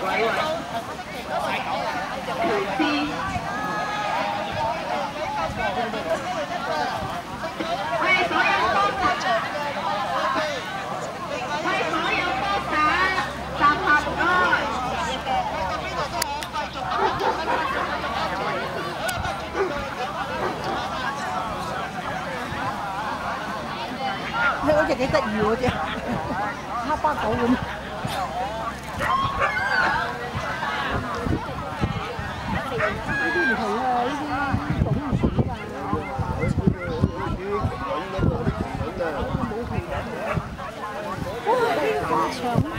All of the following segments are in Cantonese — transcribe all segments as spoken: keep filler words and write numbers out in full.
嗰隻幾得意嗰隻，黑巴狗咁。呢啲唔同啊，呢啲董唔死㗎。冇皮嘅。哇！咁長。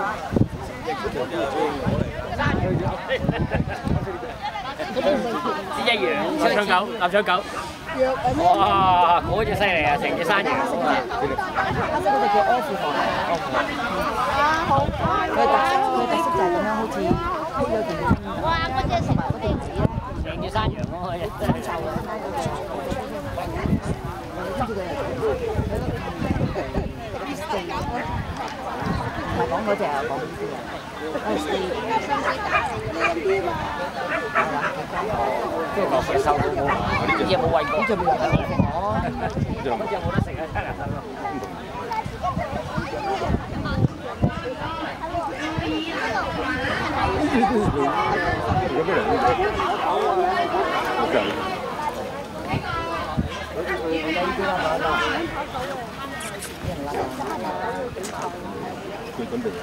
呢隻羊，臘腸狗，臘腸狗。哇！嗰隻犀利啊，成隻山羊咁啊！ 啱先嗰隻叫柯富航，柯富航。啊，好快！佢特色，佢特色就係咁樣，好似鋪咗件。哇！嗰隻同埋嗰段紙咧， 成隻山羊咯，真係臭啊！ 跟住佢又唔係講嗰隻啊，講呢啲啊。 即係落水收都冇，呢隻冇餵過，呢隻冇餵過，哦，呢隻冇得食啊，真係得咯。 佢準備。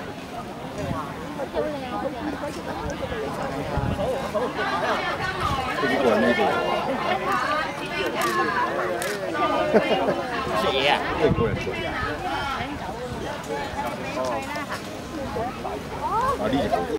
呢個係咩嘅？ 食嘢啊？ 呢個人做。哦。啊呢隻。